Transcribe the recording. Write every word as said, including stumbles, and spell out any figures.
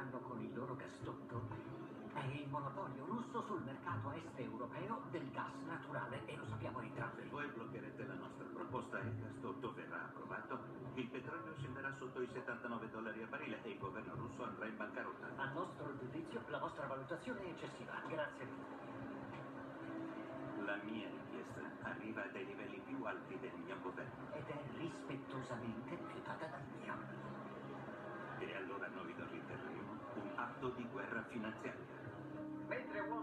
hanno con il loro gasdotto è il monopolio russo sul mercato est europeo del gas naturale, e lo sappiamo entrambi. Se voi bloccherete la nostra proposta e il gasdotto verrà approvato, il petrolio scenderà sotto i settantanove dollari a barile e il governo russo andrà in bancarotta. A nostro giudizio, la vostra valutazione è eccessiva. Grazie mille. La mia richiesta arriva a dei livelli più alti del mio governo. Ed è rispettosamente rifiutata dal mio. E allora noi riterremo un atto di guerra finanziaria. Mentre uomini